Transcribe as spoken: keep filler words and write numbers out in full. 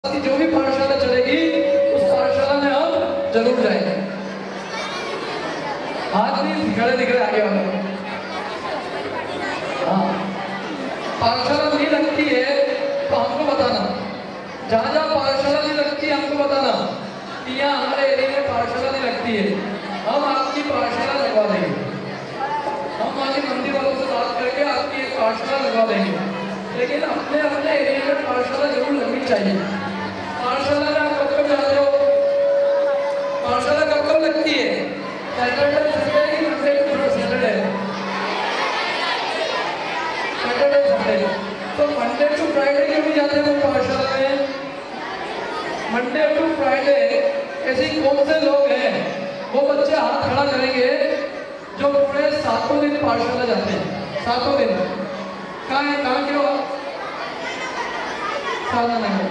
की जो भी पाठशाला चलेगी उस पाठशाला में हम जरूर जाएंगे। हाथ नहीं खड़े दिख रहे आगे वाले। हाँ, पाठशाला नहीं लगती है तो हमको बताना, जहाँ जहाँ पाठशाला नहीं लगती है हमको बताना कि यहाँ हमारे एरिया में पाठशाला नहीं लगती है, हम आपकी पाठशाला लगवा देंगे। हम वहाँ के मंदिर वालों से बात करके आपकी एक पाठशाला लगवा देंगे, लेकिन अपने अपने एरिया में पाठशाला जरूर लगनी चाहिए। पाठशाला में आप कब कब जाते हो? पाठशाला कब कब लगती है? सैटरडे संडे की Monday to Saturday Saturday Sunday. तो मंडे टू फ्राइडे क्यों नहीं जाते हो पाठशाला में? मंडे टू फ्राइडे ऐसे कौन से लोग हैं वो बच्चे हाथ खड़ा करेंगे जो पूरे सातों दिन पाठशाला जाते हैं? सातों दिन कहाँ है? कहाँ क्यों? साधना नहीं।